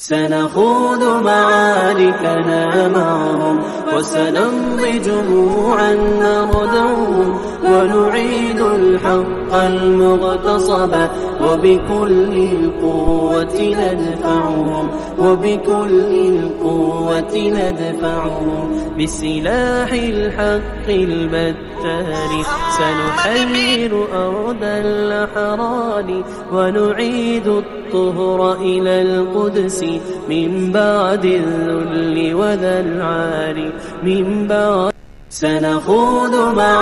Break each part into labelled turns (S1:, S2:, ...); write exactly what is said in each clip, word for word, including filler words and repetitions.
S1: سنخوض معاركنا معهم وسنمضي جموعا نردعهم ونعيد الحق المغتصب وبكل القوة ندفعهم وبكل القوة ندفعهم بسلاح الحق البتار سنحرر أرض الأحرار ونعيد الطهر إلى القدس من بعد الذل وذا العار من بعد سنخوض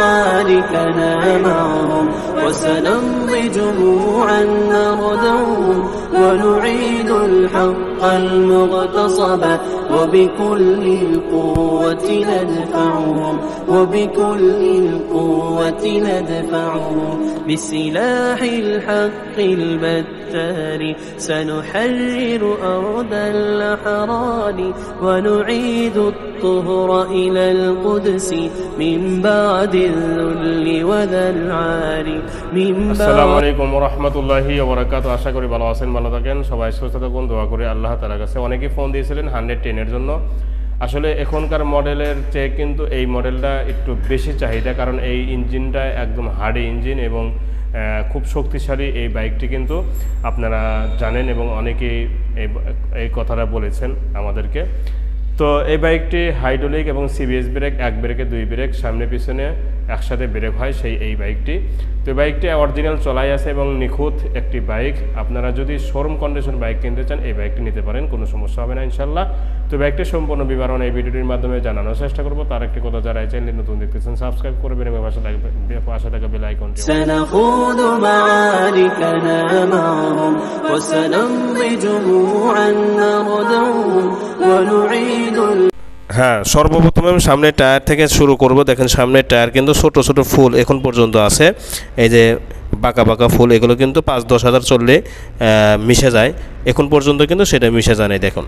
S1: معاركنا معهم وسنمضي جموعا نردعهم ونعيد الحق المغتصب وبكل القوة ندفعهم وبكل القوة ندفعهم بسلاح الحق البتار سنحرر أرض الأحرار ونعيد الطهر إلى القدس من بعد الذل وذا العار من بعد
S2: السلام عليكم ورحمة الله وبركاته আশা করি ভালো আছেন ভালো থাকেন সবাই সুস্থ থাকুন দোয়া করি আল্লাহ তাআলার কাছে অনেকে ফোন দিয়েছিলেন হান্ড্রেড টেন এর জন্য আসলে এখনকার মডেলের চেয়ে কিন্তু এই মডেলটা একটু বেশি চাহিদা কারণ এই ইঞ্জিনটা একদম হার্ডি ইঞ্জিন এবং খুব শক্তিশালী এই বাইকটি কিন্তু আপনারা জানেন এবং অনেকেই এই কথাটা বলেছেন আমাদেরকে তো এই বাইকটি হাইড্রোলিক এবং সিবিএস ব্রেক এক ব্রেকে দুই ব্রেক সামনে পিছনে একসাথে ব্রেক হয় সেই এই বাইকটি তো বাইকটি অরিজিনাল চলাই আছে এবং নিখুঁত একটি বাইক আপনারা যদি শোরুম কন্ডিশন বাইক কিনতে চান এই বাইকটি নিতে পারেন কোনো সমস্যা হবে না ইনশাল্লাহ তো বাইকটির সম্পূর্ণ বিবরণ এই ভিডিওটির মাধ্যমে জানানোর চেষ্টা করব তার একটি কথা যারা চ্যানেল নতুন দেখতেছেন সাবস্ক্রাইব করবেন এবং পাশে থাকা পাশে থাকা বেল আইকনটি
S1: سنخوض معاركنا معهم وسنمضي جموعا نردعهم ونعيد
S3: হ্যাঁ সর্বপ্রথমে আমি সামনের টায়ার থেকে শুরু করব দেখেন সামনের টায়ার কিন্তু ছোট ছোট ফুল এখন পর্যন্ত আছে এই যে বাঁকা বাঁকা ফুল এগুলো কিন্তু পাঁচ দশ হাজার চললে মিশে যায় এখন পর্যন্ত কিন্তু সেটা মিশে যায় না দেখুন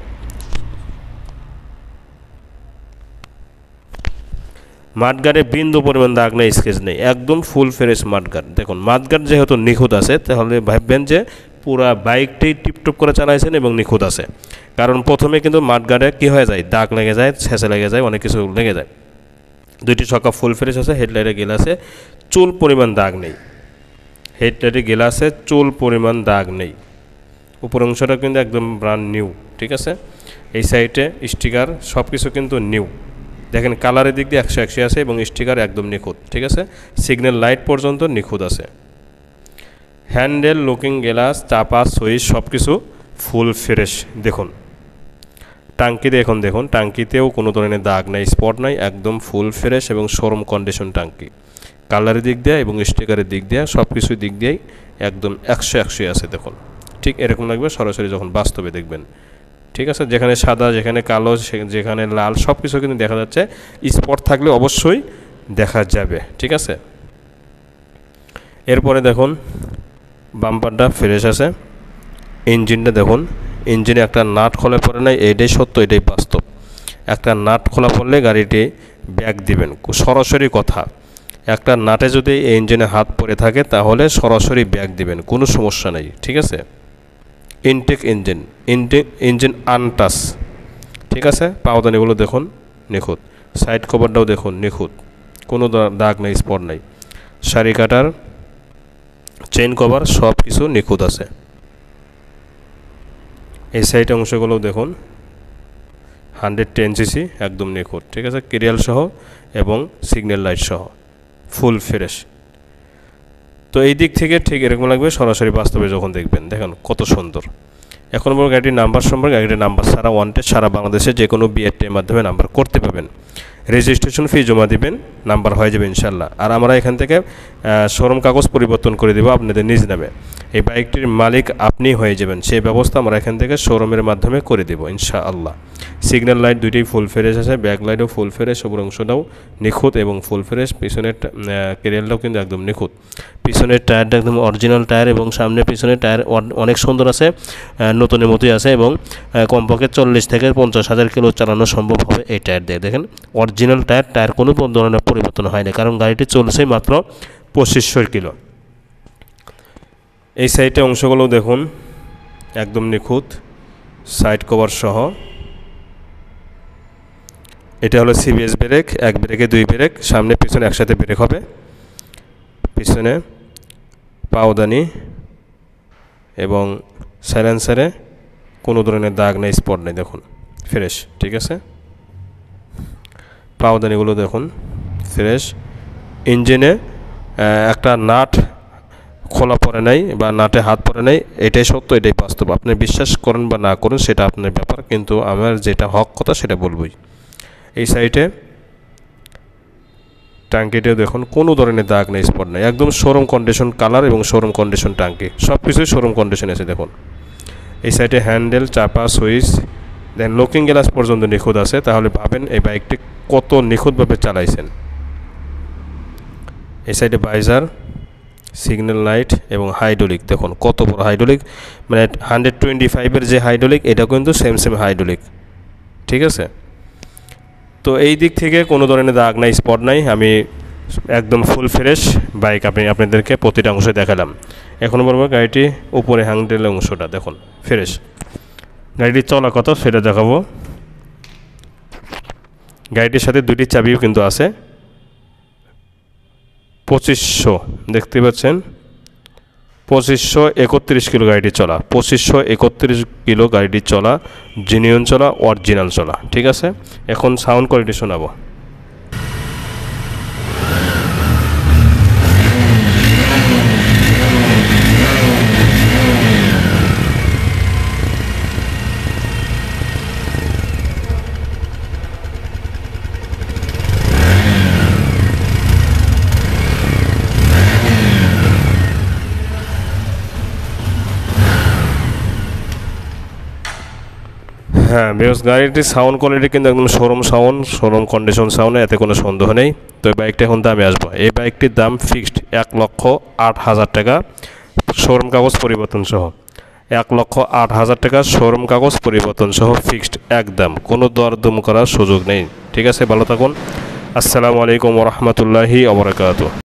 S3: মাঠগার্ডে বিন্দু পরিমাণ দাগ নেই স্কেচ নেই একদম ফুল ফ্রেশ মাঠগার্ড দেখুন মাঠগার্ড যেহেতু নিখুঁত আছে তাহলে ভাববেন যে পুরা বাইকটি টিপটপ করে চালাইছেন এবং নিখুঁত আছে কারণ প্রথমে কিন্তু মাঠগার্ডে কী হয়ে যায় দাগ লেগে যায় ছেঁচে লেগে যায় অনেক কিছু লেগে যায় দুইটি ছক্কা ফুল ফ্রেশ আছে হেডলাইটে গেলাসে চুল পরিমাণ দাগ নেই হেডলাইটে গেলাসে চুল পরিমাণ দাগ নেই উপর অংশটা কিন্তু একদম ব্র্যান্ড নিউ ঠিক আছে এই সাইডে স্টিকার সব কিছু কিন্তু নিউ দেখেন কালারের দিক দিয়ে একশো একশো আছে এবং স্টিকার একদম নিখুঁত ঠিক আছে সিগন্যাল লাইট পর্যন্ত নিখুঁত আছে হ্যান্ডেল লুকিং গ্লাস চাপা সুইচ সব কিছু ফুল ফ্রেশ দেখুন টাঙ্কিতে এখন দেখুন টাঙ্কিতেও কোনো ধরনের দাগ নাই স্পট নাই একদম ফুল ফ্রেশ এবং শোরুম কন্ডিশন টাঙ্কি কালারের দিক দিয়ে এবং স্টিকারের দিক দিয়ে সব কিছুর দিক দিয়েই একদম একশো একশোই আছে দেখুন ঠিক এরকম লাগবে সরাসরি যখন বাস্তবে দেখবেন ঠিক আছে যেখানে সাদা যেখানে কালো যেখানে লাল সব কিছু কিন্তু দেখা যাচ্ছে স্পট থাকলে অবশ্যই দেখা যাবে ঠিক আছে এরপরে দেখুন বাম্পারটা ফ্রেশ আছে ইঞ্জিনটা দেখুন ইঞ্জিনে একটা নাট খোলা পড়ে নাই এটাই সত্য এটাই বাস্তব একটা নাট খোলা পড়লে গাড়িটি ব্যাক দিবেন সরাসরি কথা একটা নাটে যদি এই ইঞ্জিনে হাত পড়ে থাকে তাহলে সরাসরি ব্যাক দিবেন কোনো সমস্যা নেই ঠিক আছে intake engine intake engine untouch ঠিক আছে পাওদানিগুলো দেখুন নিখুঁত সাইড কভারটাও দেখুন নিখুঁত কোনো দাগ নেই স্পট নেই সারি কাটার চেইন কভার সব কিছু নিখুঁত আছে এই সাইড অংশগুলোও দেখুন হান্ড্রেড টেন সিসি একদম নিখুঁত ঠিক আছে কেরিয়াল সহ এবং সিগন্যাল লাইট সহ ফুল ফ্রেশ তো এই দিক থেকে ঠিক এরকম লাগবে সরাসরি বাস্তবে যখন দেখবেন দেখেন কত সুন্দর এখন বড় গাড়িটির নাম্বার সম্পর্কে গাড়িটির নাম্বার সারা ওয়ান টেস্ট সারা বাংলাদেশে যে কোনো বিআরটির মাধ্যমে নাম্বার করতে পাবেন রেজিস্ট্রেশন ফি জমা দিবেন নাম্বার হয়ে যাবে ইনশাল্লাহ আর আমরা এখান থেকে শোরুম কাগজ পরিবর্তন করে দেবো আপনাদের নিজ নামে এই বাইকটির মালিক আপনি হয়ে যাবেন সেই ব্যবস্থা আমরা এখান থেকে শোরুমের মাধ্যমে করে দেবো ইনশাআল্লাহ সিগন্যাল লাইট দুইটাই ফুল ফ্রেশ আছে ব্যাক লাইটও ফুল ফ্রেশ উপর অংশটাও নিখুঁত এবং ফুল ফ্রেশ পিছনের কেরিয়ালটাও কিন্তু একদম নিখুঁত পিছনের টায়ারটা একদম অরিজিনাল টায়ার এবং সামনে পিছনের টায়ার অনেক সুন্দর আছে নতুনের মতোই আছে এবং কমপক্ষে চল্লিশ থেকে পঞ্চাশ হাজার কিলো চালানো সম্ভব হবে এই টায়ার দিয়ে দেখেন অরিজিনাল টায়ার টায়ার কোনো ধরনের পরিবর্তন হয় না কারণ গাড়িটি চলছেই মাত্র পঁচিশশো কিলো এই সাইডে অংশগুলো দেখুন একদম নিখুঁত সাইড কভার সহ। এটা হলো সিবিএস ব্রেক, এক ব্রেকে দুই ব্রেক, সামনে পিছনে একসাথে ব্রেক হবে। পিছনে পাওদানি এবং সাইলেন্সারে কোনো ধরনের দাগ নেই, স্পট নেই, দেখুন ফ্রেশ, ঠিক আছে। পাওদানিগুলো দেখুন ফ্রেশ। ইঞ্জিনে একটা নাট খোলা পড়ে নাই বা নাটে হাত পড়ে নাই, এটাই সত্য, এটাই বাস্তব। আপনি বিশ্বাস করেন বা না করেন সেটা আপনার ব্যাপার, কিন্তু আমার যেটা হক কথা সেটা বলবই। এই সাইডে ট্যাঙ্কিটাও দেখুন কোনো ধরনের দাগ নেই, স্পট নেই, একদম শোরুম কন্ডিশন কালার এবং শোরুম কন্ডিশন ট্যাঙ্কি, সব কিছুই শোরুম কন্ডিশন আছে দেখুন। এই সাইডে হ্যান্ডেল, চাপা, সুইচ, দেন লুকিং গ্লাস পর্যন্ত নিখুঁত আছে। তাহলে ভাবেন এই বাইকটি কত নিখুঁতভাবে চালাইছেন। এই সাইডে বাইজার, সিগন্যাল লাইট এবং হাইড্রোলিক, দেখুন কত বড় হাইড্রোলিক, মানে হান্ড্রেড টোয়েন্টি ফাইভের যে হাইড্রোলিক এটা কিন্তু সেম সেম হাইড্রোলিক, ঠিক আছে। তো এই দিক থেকে কোনো ধরনের দাগ নাই, স্পট নাই, আমি একদম ফুল ফ্রেশ বাইক আমি আপনাদেরকে প্রতিটা অংশে দেখালাম। এখন বলবো গাড়িটি উপরে হ্যান্ডেলের অংশটা দেখুন ফ্রেশ। গাড়িটির চলা কত সেটা দেখাবো। গাড়িটির সাথে দুটি চাবিও কিন্তু আছে। পঁচিশশো দেখতে পাচ্ছেন, পঁচিশশো একত্রিশ কিলো গাড়িটি চলা, পঁচিশশো একত্রিশ কিলো গাড়িটি চলা, জেনুইন চলা, অরিজিনাল চলা, ঠিক আছে। এখন সাউন্ড কোয়ালিটি শোনাবো। হ্যাঁ বেশ, গাড়িটির সাউন্ড কোয়ালিটি কিন্তু একদম showroom sound, showroom condition sound, এতে কোনো সন্দেহ নেই। তো এই বাইকটা এখন দামে আসবো। এই বাইকটির দাম ফিক্সড এক লক্ষ আট হাজার টাকা, শোরুম কাগজ পরিবর্তন সহ। এক লক্ষ আট হাজার টাকা শোরুম কাগজ পরিবর্তন সহ ফিক্সড একদম, কোনো দরদম করার সুযোগ নেই, ঠিক আছে। ভালো থাকুন, আসসালামু আলাইকুম ওয়া রাহমাতুল্লাহি ওয়া বারাকাতুহু।